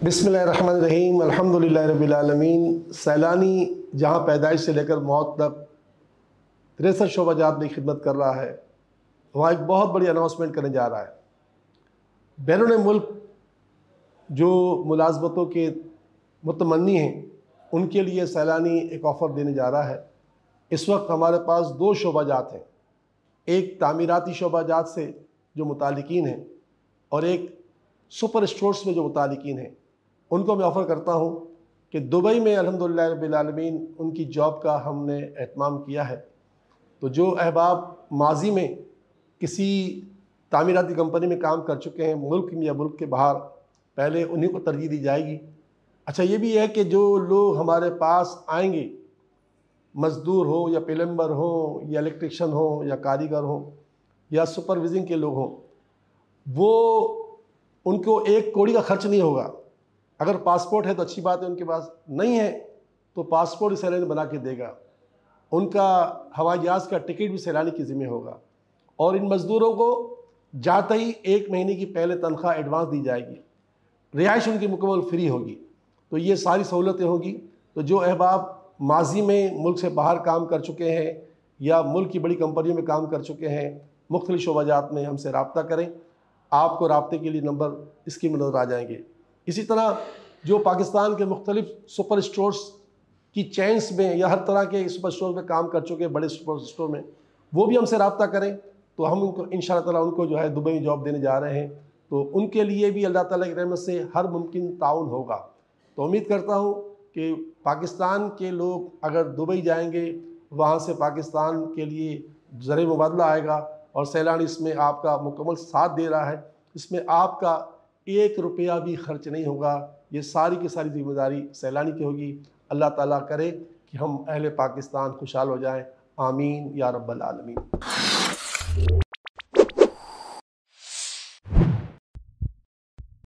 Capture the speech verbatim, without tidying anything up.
बिस्मिल्लाहिर्रहमानिर्रहीम अल्हम्दुलिल्लाहि रब्बिल आलमीन। सैलानी जहाँ पैदाइश से लेकर मौत तक तिरसठ शोबाजात में खिदमत कर रहा है, वहाँ एक बहुत बड़ी अनाउंसमेंट करने जा रहा है। बैरून मुल्क जो मुलाजमतों के मुतमन्नी हैं, उनके लिए सैलानी एक ऑफ़र देने जा रहा है। इस वक्त हमारे पास दो शोबाजात हैं, एक तामीराती शोबाजात से जो मुतालिकीन हैं और एक सुपर स्टोर्स में जो मुतालिकीन हैं। उनको मैं ऑफ़र करता हूँ कि दुबई में अल्हम्दुलिल्लाह रब्बिल आलमीन उनकी जॉब का हमने एहतमाम किया है। तो जो अहबाब माजी में किसी तामीराती कंपनी में काम कर चुके हैं मुल्क में या मुल्क के बाहर, पहले उन्हीं को तरजीह दी जाएगी। अच्छा, ये भी है कि जो लोग हमारे पास आएंगे, मज़दूर हो या प्लम्बर हो या इलेक्ट्रिशियन हो या कारीगर हो या सुपरविजिंग के लोग हों, वो उनको एक कौड़ी का खर्च नहीं होगा। अगर पासपोर्ट है तो अच्छी बात है, उनके पास नहीं है तो पासपोर्ट सैलानी बना के देगा। उनका हवाई जहाज़ का टिकट भी सैलानी की ज़िम्मे होगा। और इन मज़दूरों को जाते ही एक महीने की पहले तनख्वाह एडवांस दी जाएगी। रिहाइश उनकी मुकम्मल फ्री होगी। तो ये सारी सहूलतें होंगी। तो जो अहबाब माजी में मुल्क से बाहर काम कर चुके हैं या मुल्क की बड़ी कंपनियों में काम कर चुके हैं, मुख्तलिफ शोबाजात में हमसे रब्ता करें। आपको रब्ते के लिए नंबर इसकी में नज़र आ जाएंगे। इसी तरह जो पाकिस्तान के मुख्तलिफ सुपर स्टोर्स की चेन्स में या हर तरह के सुपर स्टोर में काम कर चुके हैं, बड़े सुपर स्टोर में, वो भी हमसे रब्ता करें तो हम उनको इंशाअल्लाह ताला उनको जो है दुबई में जॉब देने जा रहे हैं। तो उनके लिए भी अल्लाह ताला की रहमत से हर मुमकिन ताउन होगा। तो उम्मीद करता हूँ कि पाकिस्तान के लोग अगर दुबई जाएंगे, वहाँ से पाकिस्तान के लिए ज़र मुबादला आएगा और सैलानी इसमें आपका मुकम्मल साथ दे रहा है। इसमें आपका एक रुपया भी खर्च नहीं होगा। ये सारी की सारी जिम्मेदारी सैलानी की होगी। अल्लाह ताला करे कि हम अहले पाकिस्तान खुशहाल हो जाएं। आमीन या रब्बल आलमीन।